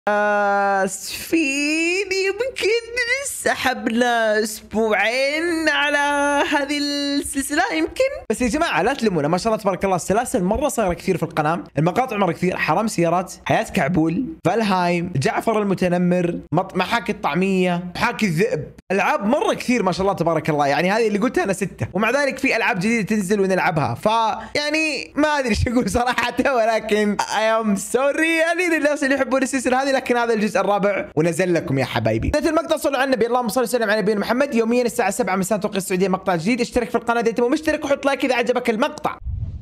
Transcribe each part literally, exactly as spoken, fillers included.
اسفين يمكن سحبنا اسبوعين على هذه السلسله يمكن. بس يا جماعه لا تلمونا، ما شاء الله تبارك الله السلاسل مره صايره كثير في القناه، المقاطع مره كثير، حرام سيارات، حياه كعبول، فالهايم، جعفر المتنمر، محاكي الطعميه، محاكي الذئب، العاب مره كثير ما شاء الله تبارك الله. يعني هذه اللي قلتها انا سته، ومع ذلك في العاب جديده تنزل ونلعبها، ف يعني ما ادري ايش اقول صراحه، ولكن اي ام سوري يعني للناس اللي يحبون السلسله هذه، لكن هذا الجزء الرابع ونزل لكم يا حبايبي. بدايه المقطع صلوا على النبي، اللهم صل وسلم على نبينا محمد. يوميا الساعه سبعة مساء توقيت السعوديه مقطع جديد. اشترك في القناه اذا انت مو مشترك، وحط لايك اذا عجبك المقطع.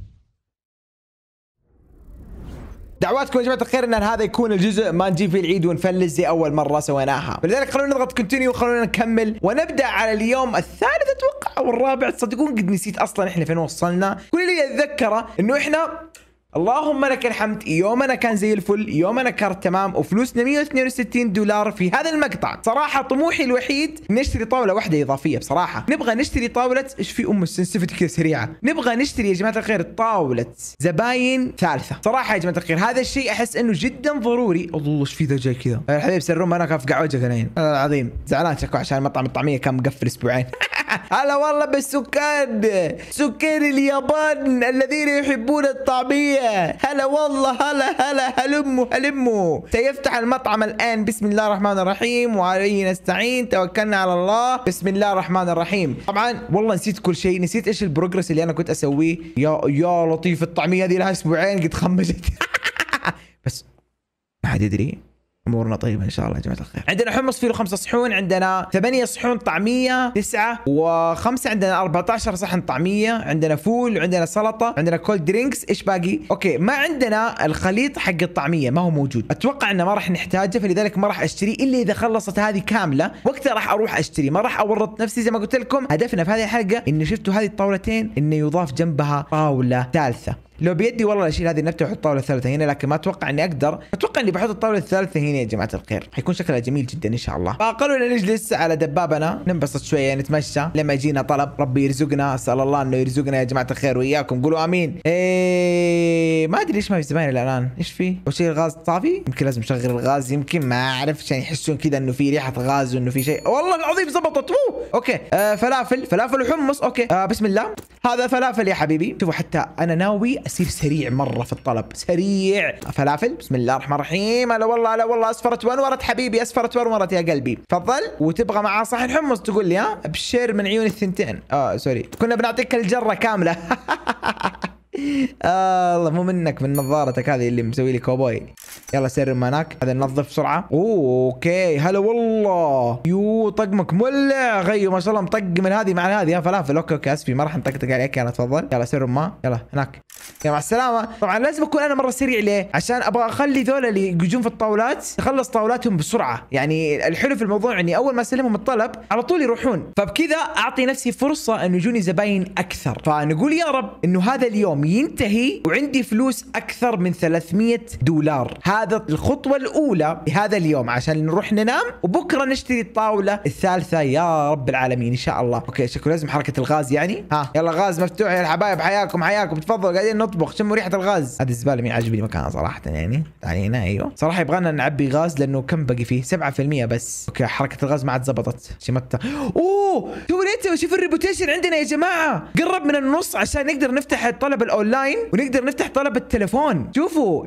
دعواتكم يا جماعه الخير ان هذا يكون الجزء ما نجي فيه العيد ونفلس زي اول مره سويناها، فلذلك خلونا نضغط كونتينيو وخلونا نكمل ونبدا على اليوم الثالث اتوقع او الرابع. تصدقون قد نسيت اصلا احنا فين وصلنا. كل اللي اتذكره انه احنا اللهم لك الحمد يومنا كان زي الفل، يومنا كان تمام، وفلوسنا مئة واثنين وستين دولار في هذا المقطع. صراحه طموحي الوحيد نشتري طاوله واحده اضافيه. بصراحه نبغى نشتري طاوله ايش في ام السنسيفيتي كذا سريعه، نبغى نشتري يا جماعه الخير طاوله زباين ثالثه. صراحه يا جماعه الخير هذا الشيء احس انه جدا ضروري. الله ايش في ذا جاي كذا يا حبيبي سرهم، انا كافقع وجهك الحين العظيم، زعلان شكو عشان مطعم الطعميه كان مقفل اسبوعين. هلا والله بالسكان، سكان اليابان الذين يحبون الطعميه. هلا والله، هلا هلا هلموا هلموا. سيفتح المطعم الان، بسم الله الرحمن الرحيم وعليه نستعين، توكلنا على الله، بسم الله الرحمن الرحيم. طبعا والله نسيت كل شيء، نسيت ايش البروجرس اللي انا كنت اسويه. يا يا لطيف الطعميه هذه لها اسبوعين قد خمجت. بس ما حد يدري، امورنا طيبه ان شاء الله يا جماعه الخير. عندنا حمص فيه خمسة صحون، عندنا ثمانية صحون طعميه، تسعة وخمسة، عندنا أربعة عشر صحن طعميه، عندنا فول، عندنا سلطه، عندنا كولد درينكس. ايش باقي؟ اوكي ما عندنا الخليط حق الطعميه، ما هو موجود. اتوقع انه ما راح نحتاجه، فلذلك ما راح اشتريه الا اذا خلصت هذه كامله، وقتها راح اروح اشتري. ما راح اورط نفسي زي ما قلت لكم. هدفنا في هذه الحلقه انه شفتوا هذه الطاولتين انه يضاف جنبها طاوله ثالثه. لو بيدي والله اشيل هذه النبته واحط الطاوله الثالثه هنا، لكن ما اتوقع اني اقدر. اتوقع اني بحط الطاوله الثالثه هنا يا جماعه الخير، حيكون شكلها جميل جدا ان شاء الله. فقالوا لنا نجلس على دبابنا ننبسط شويه نتمشى لما يجينا طلب. ربي يرزقنا، اسال الله انه يرزقنا يا جماعه الخير واياكم، قولوا امين. ايه ما ادري ليش ما في زباين الان، ايش في؟ اول شيء الغاز طافي، يمكن لازم نشغل الغاز، يمكن ما اعرف عشان يحسون كذا انه في ريحه غاز وانه في شيء. والله العظيم زبطت. اوه اوكي آه فلافل فلافل وحمص. اوكي آه بسم الله، هذا فلافل يا حبيبي. شوفوا حتى انا ناوي اصير سريع مره في الطلب، سريع. فلافل بسم الله الرحمن الرحيم. هلا والله هلا والله، اصفرت وانورت حبيبي، اصفرت وانورت يا قلبي. تفضل. وتبغى معاه صحن حمص تقول لي؟ ها ابشر من عيون الثنتين. اه سوري كنا بنعطيك الجره كامله. آه الله مو منك، من نظارتك هذه اللي مسوي لي كوبوي. يلا سير هناك، هذا ننظف بسرعه. اوه اوكي هلا والله، يو طقمك مولع غيو ما شاء الله، مطق من هذه مع هذه. يا فلافل اوكي اوكي اسفي ما راح نطقطق عليك. يلا تفضل، يلا سير ما يلا هناك، يا مع السلامه. طبعا لازم اكون انا مره سريع، ليه؟ عشان ابغى اخلي ذولا اللي يجون في الطاولات يخلص طاولاتهم بسرعه. يعني الحلو في الموضوع اني اول ما اسلمهم الطلب على طول يروحون، فبكذا اعطي نفسي فرصه انه يجوني زباين اكثر. فنقول يا رب انه هذا اليوم ينتهي وعندي فلوس اكثر من ثلاثمئة دولار. هذا الخطوه الاولى لهذا اليوم عشان نروح ننام، وبكره نشتري الطاوله الثالثه يا رب العالمين ان شاء الله. اوكي شكله لازم حركه الغاز يعني. ها يلا غاز مفتوح يا الحبايب، حياكم حياكم، تفضلوا قاعدين نطبخ، شموا ريحه الغاز. هذه الزباله مين عاجبني مكانها صراحه يعني. تعالي هنا ايوه صراحه يبغانا نعبي غاز لانه كم باقي فيه؟ سبعة بالمئة بس. اوكي حركه الغاز ما عاد زبطت شمتها. اوه شوفوا شوفوا الريبوتيشن عندنا يا جماعه قرب من النص عشان نقدر نفتح الطلب الاونلاين ونقدر نفتح طلب التليفون. شوفوا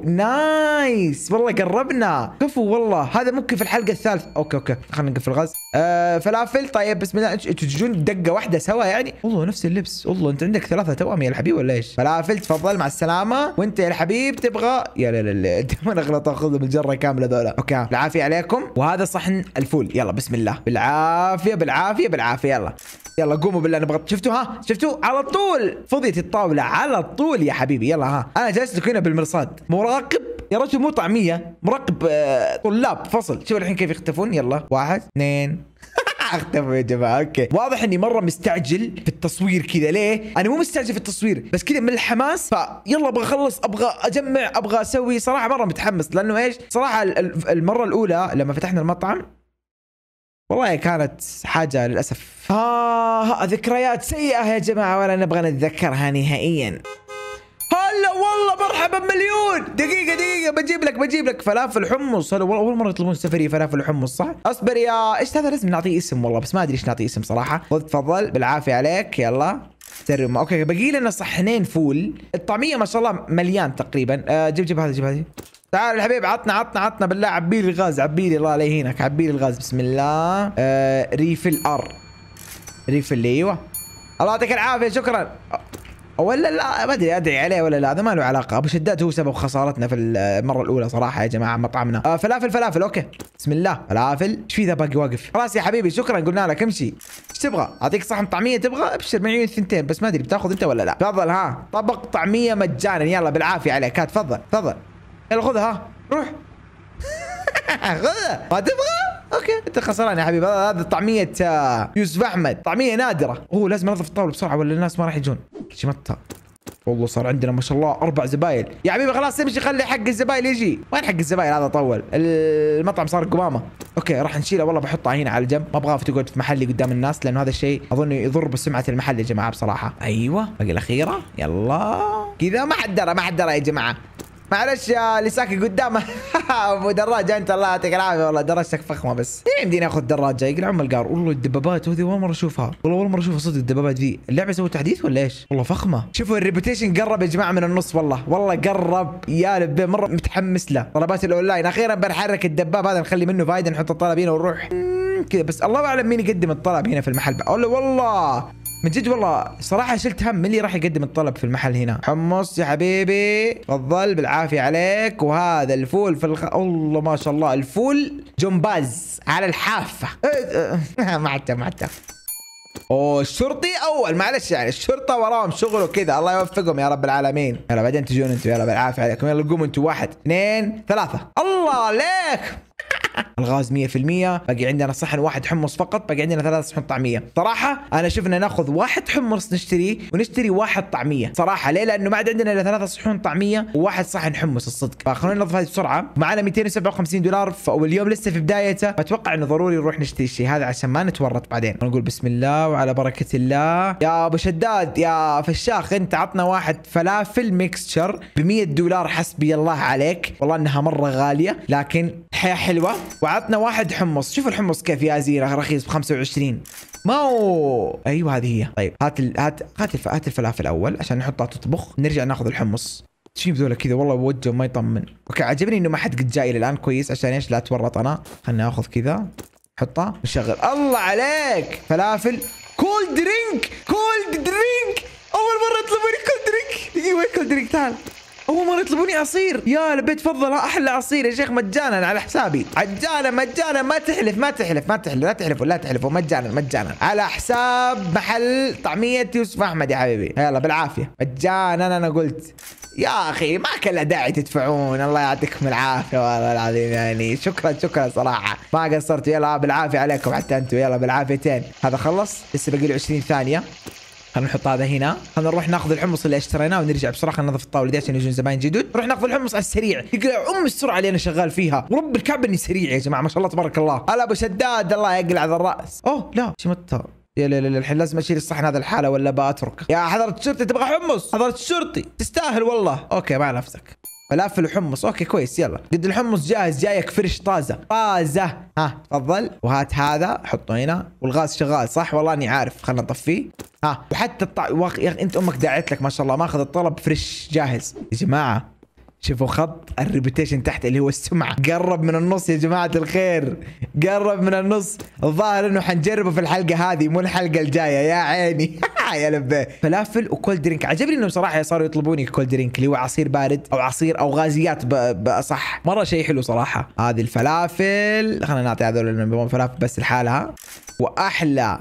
نايس والله قربنا. شوفوا والله هذا ممكن في الحلقه الثالثه. اوكي اوكي خلينا نقفل الغاز. آه فلافل طيب بسم الله. انتوا تجون دقه واحده سوا يعني؟ والله نفس اللبس. والله انت عندك ثلاثه توأم يا الحبيب ولا ايش؟ فلافل تفضل مع السلامه. وانت يا الحبيب تبغى يا لا لا لا انت ما نغلط اخذهم الجره كامله ذولا. اوكي بالعافيه عليكم. وهذا صحن الفول، يلا بسم الله بالعافيه بالعافيه بالعافيه. يلا يلا قوموا بالله نبغى. شفتوا ها شفتوا على طول فضيت الطاوله على طول يا حبيبي. يلا ها انا جالس لك هنا بالمرصاد مراقب يا رجل، مو طعميه مراقب. آه طلاب فصل. شوف الحين كيف يختفون. يلا واحد اثنين. اختفوا يا جماعه. اوكي واضح اني مره مستعجل في التصوير كذا. ليه؟ انا مو مستعجل في التصوير بس كذا من الحماس، فيلا ابغى اخلص ابغى اجمع ابغى اسوي. صراحه مره متحمس لانه ايش صراحه المره الاولى لما فتحنا المطعم والله كانت حاجه للاسف آه ذكريات سيئه يا جماعه ولا نبغى نتذكرها نهائيا. هلا والله مرحبا مليون. دقيقة دقيقة بجيب لك بجيب لك فلافل حمص. هلا والله أول مرة يطلبون سفرية فلافل وحمص صح؟ اصبر يا ايش هذا لازم نعطيه اسم والله بس ما ادري ايش نعطيه اسم صراحة. خذ تفضل بالعافية عليك يلا. سرم اوكي باقي لنا صحنين فول. الطعمية ما شاء الله مليان تقريبا. آه جيب جيب هذا جيب هذه. تعال الحبيب عطنا عطنا عطنا بالله عبي لي الغاز عبي لي الله لا يهينك عبي لي الغاز بسم الله. آه ريفل ار ريفل ايوه الله يعطيك العافيه شكرا. ولا لا ما ادري ادعي عليه ولا لا هذا ما له علاقه. ابو شداد هو سبب خسارتنا في المره الاولى صراحه يا جماعه مطعمنا. آه فلافل فلافل اوكي بسم الله فلافل. ايش في ذا باقي واقف؟ خلاص يا حبيبي شكرا قلنا لك امشي. ايش تبغى؟ اعطيك صحن طعميه تبغى؟ ابشر معي الثنتين بس ما ادري بتاخذ انت ولا لا. تفضل ها طبق طعميه مجانا يلا بالعافيه عليك. ها تفضل تفضل يلا خذها روح. خذها ما تبغى؟ اوكي انت خسران يا حبيبي. هذا طعميه يوسف احمد طعميه نادره. اوه لازم انظف الطاوله بسرعه ولا الناس ما راح يجون. شمتها والله صار عندنا ما شاء الله اربع زباين يا حبيبي. خلاص امشي خلي حق الزباين يجي. وين حق الزباين هذا طول المطعم صار قمامه. اوكي راح نشيله والله بحطها هنا على جنب. ما ابغاها تقعد في محلي قدام الناس لانه هذا الشيء اظن يضر بسمعه المحل يا جماعه بصراحه. ايوه باقي الاخيره يلا كذا. ما حد درى ما حد درى يا جماعه معلش يا اللي ساكن قدامه. ابو دراجه انت الله يعطيك العافيه والله دراجتك فخمه بس يمديني اخذ دراجه يقلع ام القار. والله الدبابات هذه اول مره اشوفها والله اول مره اشوفها صدق. الدبابات ذي اللعبه سووا تحديث ولا ايش؟ والله فخمه. شوفوا الريبوتيشن قرب يا جماعه من النص والله والله قرب يا لبي مره متحمس له. طلبات الاونلاين اخيرا بنحرك الدباب هذا نخلي منه فايده نحط الطلب هنا ونروح كذا. بس الله اعلم مين يقدم الطلب هنا في المحل بقى. والله والله من جد والله صراحة شلت هم من اللي راح يقدم الطلب في المحل هنا. حمص يا حبيبي تفضل بالعافية عليك. وهذا الفول في الخ... الله ما شاء الله الفول جمباز على الحافة. ما عدته ما عدته. اوه الشرطي اول معلش يعني الشرطة وراهم شغل وكذا الله يوفقهم يا رب العالمين. يلا بعدين تجون انتم يلا بالعافية عليكم. يلا قوموا انتم واحد اثنين ثلاثة الله عليك. الغاز مية في المية. باقي عندنا صحن واحد حمص فقط. باقي عندنا ثلاث صحن طعميه. صراحه انا شفنا ناخذ واحد حمص نشتريه ونشتري واحد طعميه صراحه. ليه؟ لانه ما عاد عندنا الا ثلاث صحون طعميه وواحد صحن حمص الصدق. فخلونا ننظف هذه بسرعه. معنا مئتين وسبعة وخمسين دولار واليوم لسه في بدايته. اتوقع انه ضروري نروح نشتري الشيء هذا عشان ما نتورط بعدين. نقول بسم الله وعلى بركه الله. يا ابو شداد يا فشاخ انت عطنا واحد فلافل ميكستشر ب مية دولار حسبي الله عليك. والله انها مره غاليه لكن الحياه حلوه. وعطنا واحد حمص. شوف الحمص كيف يا زينه رخيص ب خمسة وعشرين. ما هو ايوه هذه هي. طيب هات ال... هات هات الف... هات الفلافل اول عشان نحطها تطبخ نرجع ناخذ الحمص. شيء بذولا كذا والله وجهه ما يطمن. اوكي عجبني انه ما حد قد جاي الى الان كويس عشان ايش لا اتورط انا. خلنا ناخذ كذا حطها نشغل. الله عليك فلافل كولد درينك كولد درينك. اول مره يطلبوني كولد درينك. دقيقه وين كولد درينك تعال. أول مرة يطلبوني عصير يا لبيت تفضل أحلى عصير يا شيخ مجانا على حسابي. عجانا مجانا ما تحلف ما تحلف ما تحلف لا تحلفوا لا تحلفوا مجانا مجانا على حساب محل طعمية يوسف أحمد يا حبيبي. يلا بالعافية مجانا. أنا قلت يا أخي ما كان له داعي تدفعون. الله يعطيكم العافية والله العظيم يعني شكرا شكرا صراحة ما قصرتوا. يلا بالعافية عليكم حتى أنتم. يلا بالعافيتين. هذا خلص لسه باقي له عشرين ثانية. خلينا نحط هذا هنا. خلينا نروح ناخذ الحمص اللي اشتريناه ونرجع بسرعه. خلينا ننظف الطاوله دي عشان يجون زباين جدد. نروح ناخذ الحمص على السريع. يقلع ام السرعه اللي انا شغال فيها. ورب الكعبه اني سريع يا جماعه ما شاء الله تبارك الله. هلا ابو شداد الله يقلع ذا الراس. اوه لا شمتها. يا لا لا الحين لازم اشيل الصحن هذا الحاله ولا باترك. يا حضره الشرطي تبغى حمص؟ حضره الشرطي تستاهل والله. اوكي مع نفسك. فلافل وحمص اوكي كويس. يلا قد الحمص جاهز جايك فرش طازه طازه. ها تفضل. وهات هذا حطه هنا. والغاز شغال صح والله اني عارف. خلنا نطفيه. ها وحتى الطع واخ... يا اخي انت امك داعت لك ما شاء الله ماخذ الطلب فريش جاهز. يا جماعه شوفوا خط الريبوتيشن تحت اللي هو السمعه قرب من النص يا جماعه الخير. قرب من النص. الظاهر انه حنجربه في الحلقه هذه مو الحلقه الجايه يا عيني. يا لبيه. فلافل وكولد درينك. عجبني انه صراحه صاروا يطلبوني كولد درينك اللي هو عصير بارد او عصير او غازيات باصح. مره شيء حلو صراحه. هذه الفلافل خلينا نعطي هذول اللي فلافل بس لحالها. واحلى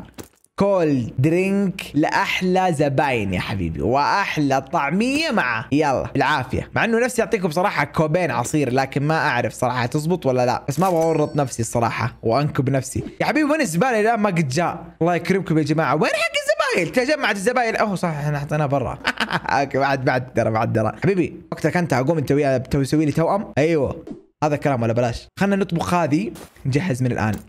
كولد درينك لاحلى زباين يا حبيبي واحلى طعميه معه. يلا بالعافيه. مع انه نفسي اعطيكم بصراحه كوبين عصير لكن ما اعرف صراحه تزبط ولا لا. بس ما ابغى اورط نفسي الصراحه وانكب نفسي. يا حبيبي وين الزباله الان ما قد جاء. الله يكرمكم يا جماعه. وين حق الزباين؟ تجمعت الزباين. اوه صح احنا حطيناه برا. اوكي بعد بعد درى بعد درى. حبيبي وقتك انت. اقوم انت وياه تسوي لي توأم. ايوه هذا الكلام ولا بلاش. خلينا نطبخ هذه نجهز من الان.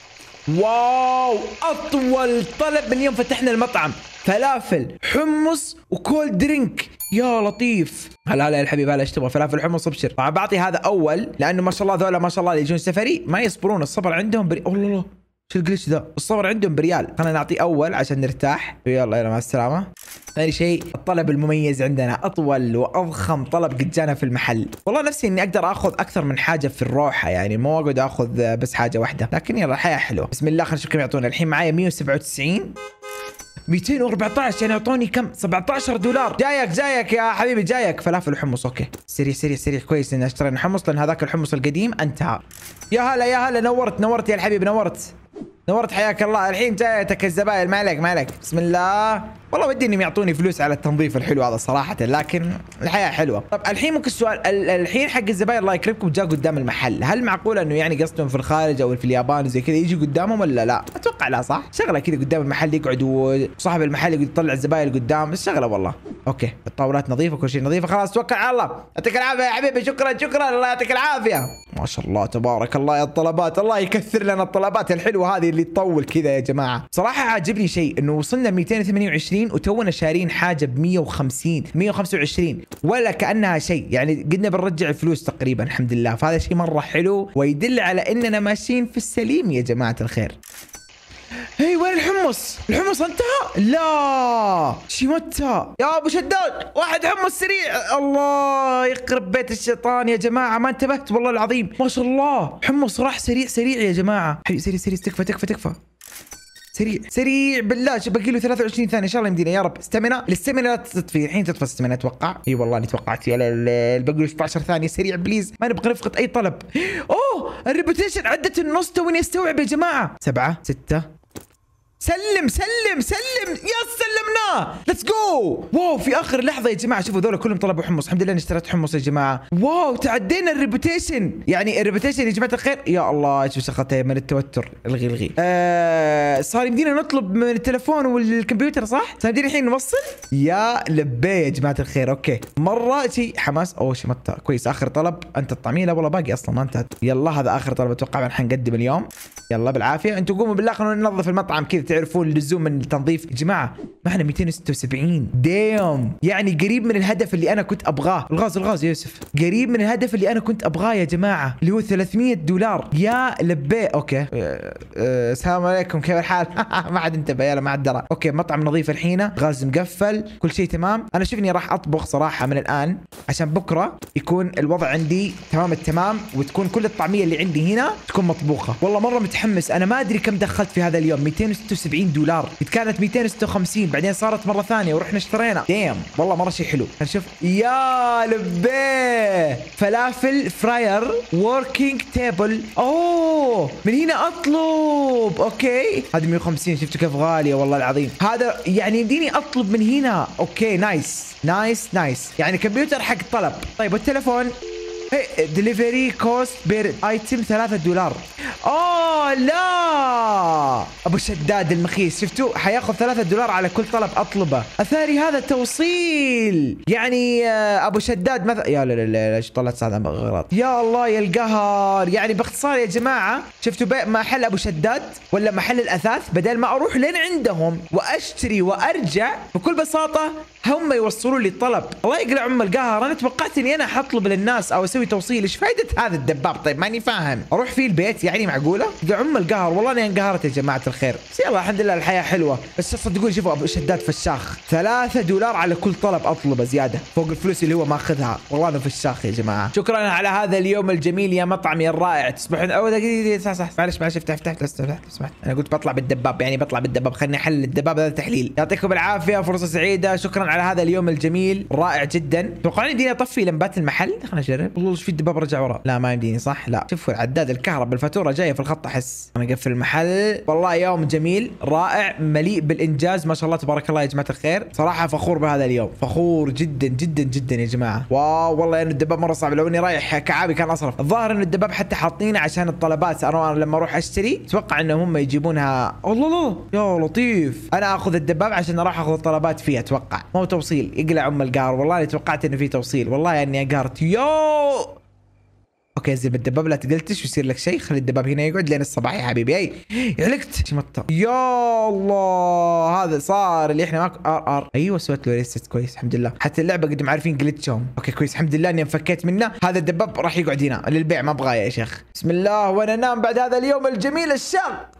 واو اطول طلب من يوم فتحنا المطعم. فلافل حمص وكولد درينك يا لطيف. هلا هلا يا الحبيب، هلا ايش تبغى؟ فلافل حمص ابشر. طبعا بعطي هذا اول لانه ما شاء الله ذولا ما شاء الله اللي يجون سفري ما يصبرون، الصبر عندهم بري... الله الله شو الجلتش ذا؟ الصبر عندهم بريال. خلينا نعطيه اول عشان نرتاح. يلا يلا مع السلامه. ثاني شيء الطلب المميز عندنا، اطول واضخم طلب قد جانا في المحل. والله نفسي اني اقدر اخذ اكثر من حاجه في الروحه، يعني مو اقعد اخذ بس حاجه واحده، لكن يلا الحياه حلوه. بسم الله خلينا نشوف كم يعطونا. الحين معايا مية وسبعة وتسعين مئتين وأربعة عشر، يعني يعطوني كم؟ سبعة عشر دولار. جايك جايك يا حبيبي جايك. فلافل وحمص. اوكي سريع سريع سريع. كويس ان اشترينا حمص لان هذاك الحمص القديم انتهى. يا هلا يا هلا، نورت نورت يا الحبيب، نورت نورت حياك الله. الحين جايتك الزباين. ما عليك ما عليك. بسم الله. والله ودي انهم يعطوني فلوس على التنظيف الحلو هذا صراحه، لكن الحياه حلوه. طب الحين ممكن السؤال، الحين حق الزباين الله يكرمكم جاء قدام المحل، هل معقول انه يعني قصدهم في الخارج او في اليابان زي كذا يجي قدامهم ولا لا؟ اتوقع لا صح؟ شغله كذا قدام المحل يقعد وصاحب المحل يقعد يطلع الزباين قدام، بس شغله والله. اوكي الطاولات نظيفه كل شيء نظيفه. خلاص توكل على الله. يعطيك العافيه يا حبيبي. شكرا شكرا الله يعطيك العافيه. ما شاء الله تبارك الله يا الطلبات، الله يكثر لنا الطلبات الحلوه هذه اللي تطول كذا يا جماعه. صراحه عاجبني شيء انه وصلنا مئتين وثمانية وعشرين وتونا شارين حاجه ب مئة وخمسين مئة وخمسة وعشرين ولا كانها شيء، يعني قلنا بنرجع الفلوس تقريبا الحمد لله. فهذا شيء مره حلو ويدل على اننا ماشيين في السليم يا جماعه الخير. هي وين الحمص؟ الحمص انتهى؟ لا شي متى يا ابو شداد؟ واحد حمص سريع. الله يخرب بيت الشيطان يا جماعه، ما انتبهت والله العظيم. ما شاء الله حمص راح سريع سريع يا جماعه. حبيبي سريع سريع. تكفى تكفى تكفى. سريع سريع بالله. باقي له ثلاثة وعشرين ثانيه ان شاء الله يمدينا يا رب. استمنا الاستمنا لا تطفي الحين، تطفى استمنا اتوقع. اي والله اني توقعت. يا باقي له ستة عشر ثانيه. سريع بليز، ما نبغى نفقد اي طلب. اوه الريبوتيشن عدت النص توني استوعب يا جماعه. سبعة ستة. سلم سلم سلم يا سلمناه. ليتس جو. واو في اخر لحظه يا جماعه شوفوا ذولا كلهم طلبوا حمص. الحمد لله اني اشتريت حمص يا جماعه. واو تعدينا الريبوتيشن، يعني الريبوتيشن يا جماعه الخير. يا الله شوف شغلتها من التوتر. الغي الغي. آه صار يمدينا نطلب من التليفون والكمبيوتر صح؟ صار يمدينا الحين نوصل. يا لبيه يا جماعه الخير. اوكي مره شيء حماس. اوه شيء متى كويس. اخر طلب انت الطعميه. لا والله باقي اصلا ما انتهت. يلا هذا اخر طلب اتوقع حنقدم اليوم. يلا بالعافيه. انتم قوموا بالله خلونا ننظف المطعم كذا تعرفون اللزوم من التنظيف يا جماعه. ما احنا مئتين وستة وسبعين ديم، يعني قريب من الهدف اللي انا كنت ابغاه. الغاز الغاز يا يوسف. قريب من الهدف اللي انا كنت ابغاه يا جماعه اللي هو ثلاثمئة دولار. يا لبيه. اوكي السلام عليكم كيف الحال؟ ما حد انتبه يلا ما حد درى. اوكي مطعم نظيف الحين، غاز مقفل كل شيء تمام. انا شوف اني راح اطبخ صراحه من الان عشان بكره يكون الوضع عندي تمام التمام وتكون كل الطعميه اللي عندي هنا تكون مطبوخه. والله مره متحمس. انا ما ادري كم دخلت في هذا اليوم. مئتين وستة وسبعين دولار. كانت مئتين وستة وخمسين بعدين صارت مره ثانيه ورحنا اشترينا. ديم والله مره شيء حلو. نشوف. يا لبيه فلافل فراير وركينج تيبل. اوه من هنا اطلب. اوكي هذه مئة وخمسين شفتوا كيف غاليه والله العظيم. هذا يعني يمديني اطلب من هنا. اوكي نايس نايس نايس، يعني كمبيوتر حق طلب. طيب والتليفون؟ هي دليفري كوست بير ايتم ثلاثة دولار. اوه لا ابو شداد المخيس شفتوا حياخذ ثلاثة دولار على كل طلب اطلبه. اثاري هذا توصيل، يعني ابو شداد مثلا. يا لا لا لا ايش طلعت ساعه غلط. يا الله يا القهر. يعني باختصار يا جماعه شفتوا محل ابو شداد ولا محل الاثاث بدل ما اروح لين عندهم واشتري وارجع بكل بساطه هم يوصلوا لي الطلب. الله يقلع ام القهر. انا توقعت اني انا حطلب للناس او اسوي توصيل. ايش فائده هذا الدباب؟ طيب ماني فاهم. اروح فيه البيت يعني معقوله؟ يقلع ام القهر. والله اني انقهرت يا جماعه الخير. بس يلا الحمد لله الحياه حلوه. بس صدقوني شوفوا ابو شداد فشاخ. ثلاثة دولار على كل طلب اطلبه زياده فوق الفلوس اللي هو ماخذها. والله انه فشاخ يا جماعه. شكرا على هذا اليوم الجميل يا مطعمي الرائع. تصبحون او دقيقه صح معلش معلش افتح افتح افتح سمحت. انا قلت بطلع بالدباب يعني بطلع بالدباب. خليني احلل الدباب هذا تحليل. يعطيكم العافيه فرصه سعيده. شكرا على هذا اليوم الجميل رائع جدا. توقعون يمديني اطفي لمبات المحل؟ خلينا نجرب. والله ايش في الدباب رجع ورا. لا ما يمديني صح. لا شوفوا العداد الكهرباء الفاتوره جايه في الخط احس. انا اقفل المحل. والله يوم جميل رائع مليء بالانجاز ما شاء الله تبارك الله يا جماعه الخير. صراحه فخور بهذا اليوم فخور جدا جدا جدا يا جماعه. واو والله انه الدباب مره صعب. لو اني رايح كعابي كان اصرف. الظاهر انه الدباب حتى حاطينه عشان الطلبات. انا لما اروح اشتري اتوقع انهم هم يجيبونها. الله لا يا لطيف. انا اخذ الدباب عشان اروح اخذ الطلبات فيه اتوقع. مو توصيل. يقلع ام القهر. والله توقعت انه في توصيل. والله اني قهرت. يو اوكي انزل بالدباب لا تقلتش ويصير لك شيء. خلي الدباب هنا يقعد لين الصباح يا حبيبي. اي علقت شمطه يا الله. هذا صار اللي احنا ماكو ار ار. ايوه سويت له ريست كويس الحمد لله. حتى اللعبه قد ما عارفين جلتشهم. اوكي كويس الحمد لله اني انفكيت منه. هذا الدباب راح يقعد هنا للبيع ما ابغاه يا شيخ. بسم الله وانا انام بعد هذا اليوم الجميل الشاق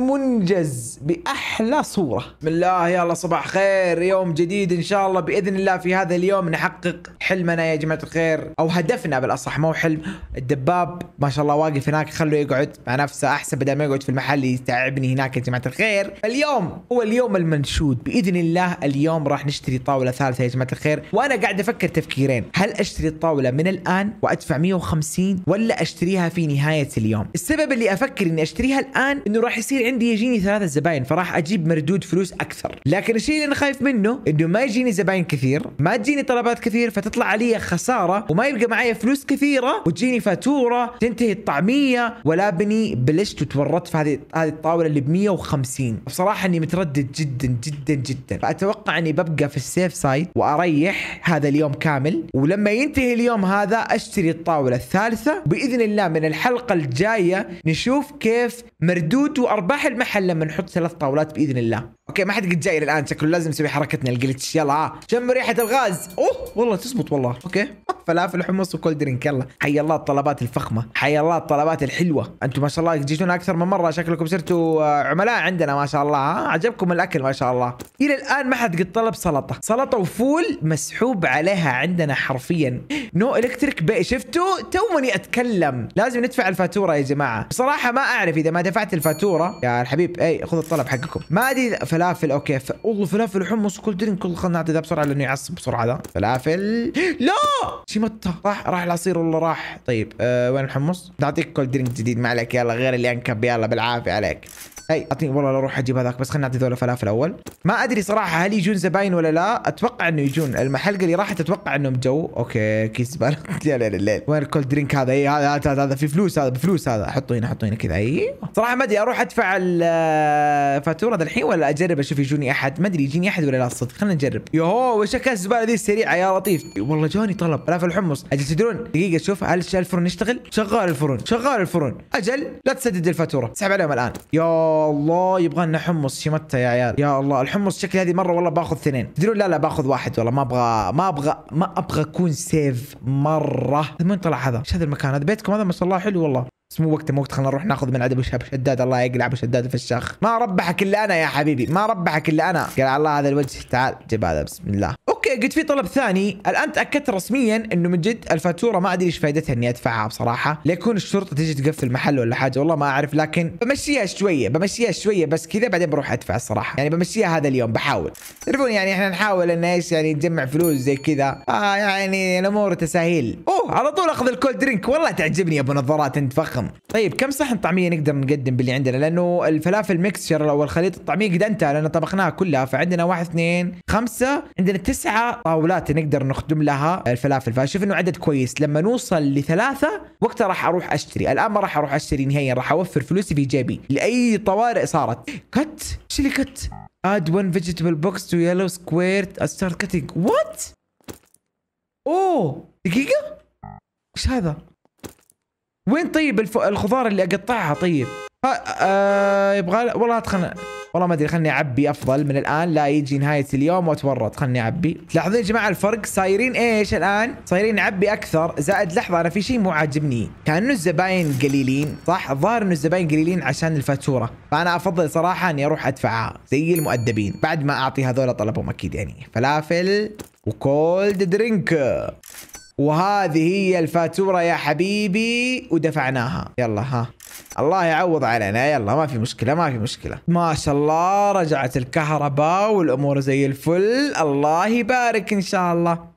المنجز باحلى صوره. بسم الله يلا صباح خير. يوم جديد ان شاء الله باذن الله. في هذا اليوم نحقق حلمنا يا جماعه الخير او هدفنا بالاصح مو حلم. الدباب ما شاء الله واقف هناك خلوه يقعد مع نفسه احسن بدل ما يقعد في المحل يتعبني هناك يا جماعه الخير. اليوم هو اليوم المنشود باذن الله. اليوم راح نشتري طاوله ثالثه يا جماعه الخير. وانا قاعد افكر تفكيرين. هل اشتري الطاوله من الان وادفع مية وخمسين ولا اشتريها في نهايه اليوم؟ السبب اللي افكر اني اشتريها الان انه راح يصير عندي يجيني ثلاثه زباين فراح اجيب مردود فلوس اكثر. لكن الشيء اللي انا خايف منه انه ما يجيني زباين كثير ما تجيني طلبات كثير فتطلع علي خساره وما يبقى معي فلوس كثيره وتجيني فاتوره تنتهي الطعميه ولا بني بلشت وتورطت في هذه هذه الطاوله اللي ب مية وخمسين. بصراحه اني متردد جدا جدا جدا. فاتوقع اني ببقى في السيف سايد واريح هذا اليوم كامل ولما ينتهي اليوم هذا اشتري الطاوله الثالثه باذن الله. من الحلقه الجايه نشوف كيف مردود وارباح المحل لما نحط ثلاث طاولات باذن الله. اوكي ما حد قد جاي الان شكله لازم نسوي حركتنا الجلتش. يلا ها شم ريحه الغاز. اوه والله تزبط والله. اوكي فلافل وحمص وكول درينك. يلا حي الله الطلبات الفخمه حي الله الطلبات الحلوه. انتم ما شاء الله جيتونا اكثر من مره شكلكم صرتوا عملاء عندنا ما شاء الله. ها عجبكم الاكل ما شاء الله. الى الان ما حد قد طلب سلطه. سلطه وفول مسحوب عليها عندنا حرفيا. نو الكتريك بي. شفتوا توني اتكلم. لازم ندفع الفاتوره يا جماعه. بصراحه ما اعرف اذا ما دفعت الفاتوره يا الحبيب. اي خذ الطلب حقكم. ما ادري فلافل. اوكي ف... والله فلافل وحمص وكل درينك كل. خلنا نعطي ذا بسرعه لانه يعصب بسرعه ذا. فلافل لا شي متى راح راح العصير والله راح. طيب أه وين الحمص؟ نعطيك كل درينك جديد ما عليك. يلا غير اللي انكب يلا بالعافيه عليك. اي اعطيني والله لا اروح اجيب هذاك بس خلينا نعطي ذولا فلافل اول. ما ادري صراحه هل يجون زباين ولا لا. اتوقع انه يجون. المحل اللي راحت اتوقع انهم جو. اوكي كيس زباله يا ليل الليل. وين الكول درينك هذا؟ اي هذا هذا هذا في فلوس. هذا بفلوس. هذا حطه هنا حطه هنا كذا. اي صراحه ما ادري اروح ادفع الفاتوره ذا الحين ولا اجرب اشوف يجوني احد. ما ادري يجيني احد ولا لا الصدق. خلينا نجرب. يوهو وش كاس الزباله ذي السريعه يا لطيف. والله جاني طلب فلافل حمص. اجل تدرون دقيقه شوف هل الفرن يشتغل؟ شغال الفرن شغال الفرن. اجل لا تسدد الفاتوره اسحب عليهم الان. يا الله يبغى لنا حمص شمتة يا عيال. يا الله الحمص شكلي هذه مره والله باخذ اثنين. تدرون لا لا باخذ واحد والله. ما ابغى ما ابغى ما ابغى اكون سيف مره. من طلع هذا؟ ايش هذا المكان؟ هذا بيتكم هذا ما شاء الله حلو والله. بس مو وقته مو وقت. خلينا نروح ناخذ من عند ابو شداد. الله يقلع ابو شداد في الشخ. ما ربحك الا انا يا حبيبي. ما ربحك الا انا. قال الله هذا الوجه. تعال جيب هذا بسم الله. اوكي قد في طلب ثاني. الان تاكدت رسميا انه من جد الفاتوره ما ادري ايش فائدتها اني ادفعها بصراحه. ليكون الشرطه تجي تقفل المحل ولا حاجه والله ما اعرف. لكن بمشيها شويه بمشيها شويه بس كذا بعدين بروح ادفع الصراحه. يعني بمشيها هذا اليوم بحاول. تعرفون يعني احنا نحاول ان ايش يعني نجمع فلوس زي كذا. اه يعني الامور تساهيل. اوه على طول اخذ الكول درينك. والله تعجبني يا ابو نظارات انت فخم. طيب كم صحن طعميه نقدر نقدم باللي عندنا؟ لانه الفلافل ميكسشر او الخليط الطعميه قد انتهى لان طبخناها كلها. فعندنا واحد اثنين خمسه عندنا تسعه طاولات نقدر نخدم لها الفلافل. فاشوف انه عدد كويس. لما نوصل لثلاثه وقتها راح اروح اشتري. الان ما راح اروح اشتري نهائيا. راح اوفر فلوسي في جيبي لاي طوارئ صارت. كت ايش اللي كت؟ add one vegetable box to yellow square start cutting. what؟ اوه دقيقه ايش هذا؟ وين طيب الف... الخضار اللي اقطعها؟ طيب آه يبغى والله ادخل والله ما ادري. خلني اعبي افضل من الان لا يجي نهايه اليوم واتورط. خلني اعبي. تلاحظون يا جماعه الفرق صايرين ايش الان؟ صايرين نعبي اكثر. زائد لحظه انا في شيء مو عاجبني. كانه الزباين قليلين صح؟ الظاهر انه الزباين قليلين عشان الفاتوره. فانا افضل صراحه اني اروح ادفعها زي المؤدبين بعد ما اعطي هذول طلبهم اكيد. يعني فلافل وكولد درينك. وهذه هي الفاتورة يا حبيبي ودفعناها. يلا ها الله يعوض علينا. يلا ما في مشكلة ما في مشكلة. ما شاء الله رجعت الكهرباء والأمور زي الفل. الله يبارك إن شاء الله.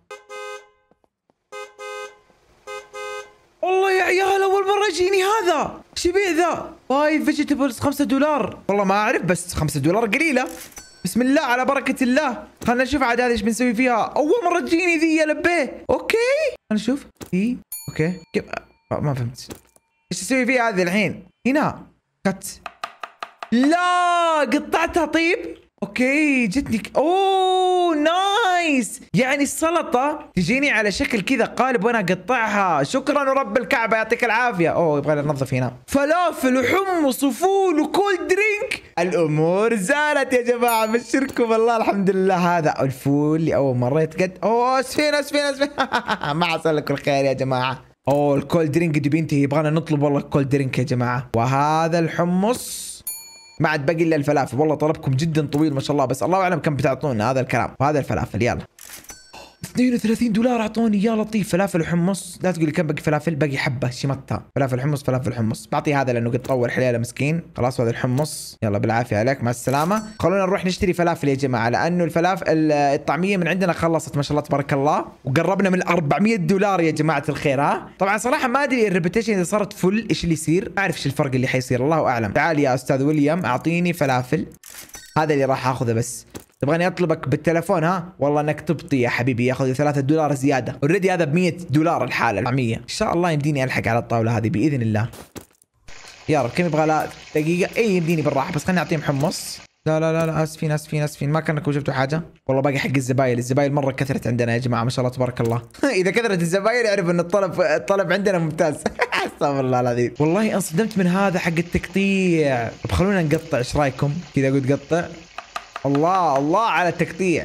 والله يا عيال أول مرة يجيني هذا. ايش يبيع ذا؟ فايف فيجيتابلز خمسة دولار. والله ما أعرف بس خمسة دولار قليلة. بسم الله على بركة الله. خلنا نشوف عاد هذا ايش بنسوي فيها. أول مرة تجيني ذي يا لبيه. أوكي خلنا نشوف. إي أوكي كيف ما فهمت ايش تسوي فيها هذه الحين؟ هنا كت. لا قطعتها. طيب اوكي جتني ك... اوه نايس. يعني السلطه تجيني على شكل كذا قالب وانا اقطعها. شكرا ورب الكعبه يعطيك العافيه. اوه يبغى ننظف هنا. فلافل وحمص وفول وكول درينك. الامور زالت يا جماعه، بشركم بالله. الحمد لله. هذا الفول اللي اول مره يتقد. اوه اسفين اسفين اسفين. ما حصل لكم الخير يا جماعه. اوه الكول درينك قد بينتهي، يبغانا نطلب والله الكول درينك يا جماعه. وهذا الحمص. ما عاد باقي الا الفلافل. والله طلبكم جدا طويل ما شاء الله، بس الله اعلم كم بتعطونا. هذا الكلام وهذا الفلافل. يلا اثنين وثلاثين دولار اعطوني يا لطيف. فلافل وحمص. لا تقول لي كم باقي فلافل، باقي حبه شمتها. فلافل حمص فلافل حمص. بعطي هذا لانه قد طول حليله مسكين. خلاص هذا الحمص. يلا بالعافيه عليك مع السلامه. خلونا نروح نشتري فلافل يا جماعه، لانه الفلافل الطعميه من عندنا خلصت ما شاء الله تبارك الله، وقربنا من أربعمية دولار يا جماعه الخير. ها طبعا صراحه ما ادري الريبيتيشن اذا صارت فل ايش اللي يصير، ما اعرف ايش الفرق اللي حيصير، الله اعلم. تعال يا استاذ ويليام اعطيني فلافل. هذا اللي راح اخذه. بس تبغاني اطلبك بالتلفون؟ ها والله انك تبطي يا حبيبي. ياخذ ثلاثة دولار زياده. اوريدي هذا ب مية دولار الحاله الأربعمية. ان شاء الله يمديني الحق على الطاوله هذه باذن الله. يا رب كم يبغى؟ لا دقيقه. اي يمديني بالراحه، بس خليني اعطيهم حمص. لا لا لا لا اسفين اسفين اسفين. ما كانكم شفتوا حاجه والله. باقي حق الزبايل. الزبايل مره كثرت عندنا يا جماعه ما شاء الله تبارك الله. اذا كثرت الزبايل يعرف ان الطلب الطلب عندنا ممتاز. استغفر الله العظيم. والله انصدمت من هذا حق التقطيع. طب خلونا نقطع، ايش رايكم؟ كذا اقول تقطع. الله الله على التقطيع.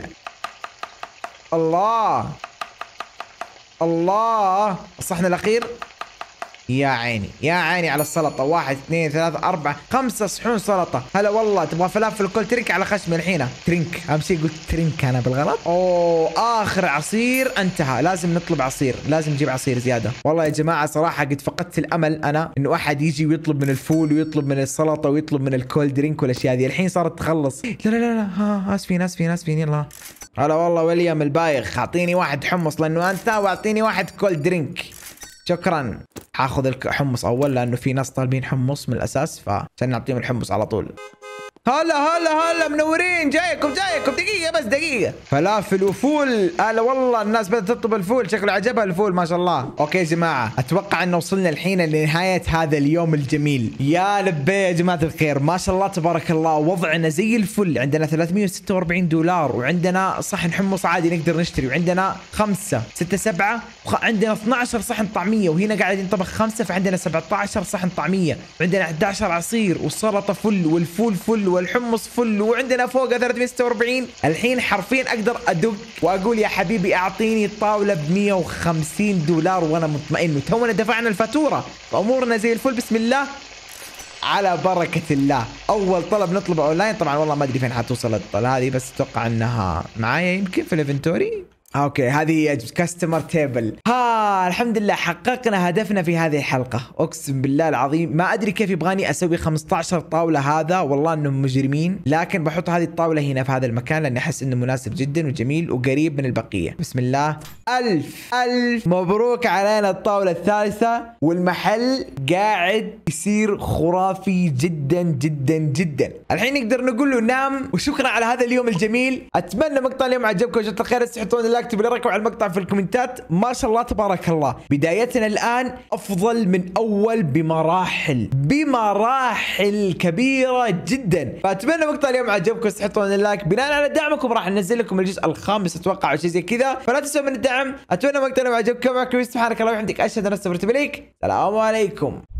الله الله. الصحن الاخير. يا عيني يا عيني على السلطه. واحد اثنين ثلاثة أربعة خمسة صحون سلطه. هلا والله. تبغى فلافل كل ترنك على خشمي الحين. ترنك اهم شيء قلت ترنك انا بالغلط. اوه اخر عصير انتهى. لازم نطلب عصير، لازم نجيب عصير زياده. والله يا جماعه صراحه قد فقدت الامل انا انه احد يجي ويطلب من الفول ويطلب من السلطه ويطلب من الكول درينك والاشياء هذه. الحين صارت تخلص. لا لا لا لا. ها اسفين اسفين اسفين. يلا هلا والله ويليام البايخ. اعطيني واحد حمص لانه انت، واعطيني واحد كول درينك. شكرا. حاخذ الحمص اول لانه في ناس طالبين حمص من الاساس، فعشان نعطيهم الحمص على طول. هلا هلا هلا منورين. جايكم جايكم. دقيقة بس دقيقة. فلافل وفول. هلا والله الناس بدأت تطلب الفول، شكله عجبها الفول ما شاء الله. اوكي يا جماعة اتوقع ان وصلنا الحين لنهاية هذا اليوم الجميل. يا لبي يا جماعة الخير ما شاء الله تبارك الله. وضعنا زي الفل. عندنا ثلاثمية وستة وأربعين دولار، وعندنا صحن حمص عادي نقدر نشتري، وعندنا خمسة ستة سبعة، وعندنا اثني عشر صحن طعمية، وهنا قاعد ينطبخ خمسة، فعندنا سبعة عشر صحن طعمية، وعندنا أحد عشر عصير، والسلطة فل، والفول فل، والحمص فل، وعندنا فوق ثلاثمية وستة وأربعين. الحين حرفيا اقدر ادق واقول يا حبيبي اعطيني الطاوله ب مية وخمسين دولار وانا مطمئن، وتونا دفعنا الفاتوره وامورنا زي الفل. بسم الله على بركه الله. اول طلب نطلبه اونلاين. طبعا والله ما ادري فين حتوصل الطلب هذه، بس اتوقع انها معايا يمكن في الانفنتوري. اوكي هذه كاستمر تيبل. ها الحمد لله حققنا هدفنا في هذه الحلقه. اقسم بالله العظيم ما ادري كيف يبغاني اسوي خمسة عشر طاوله. هذا والله انهم مجرمين، لكن بحط هذه الطاوله هنا في هذا المكان لاني احس انه مناسب جدا وجميل وقريب من البقيه. بسم الله. الف الف مبروك علينا الطاوله الثالثه، والمحل قاعد يصير خرافي جدا جدا جدا. الحين نقدر نقول له نام وشكرا على هذا اليوم الجميل. اتمنى مقطع اليوم عجبكم وجزاكم الخير. تحطون لايك، اكتبوا لي رايكم على المقطع في الكومنتات. ما شاء الله تبارك الله بدايتنا الان افضل من اول بمراحل بمراحل كبيره جدا. فاتمنى مقطع اليوم عجبكم. تحطون اللايك. بناء على دعمكم راح ننزل لكم الجزء الخامس اتوقع او شيء زي كذا، فلا تنسوا من الدعم. اتمنى مقطع اليوم عجبكم. معكم سبحانك اللهم وبحمدك اشهد ان لا اله الا انت استغفرك واتوب اليك. السلام عليكم.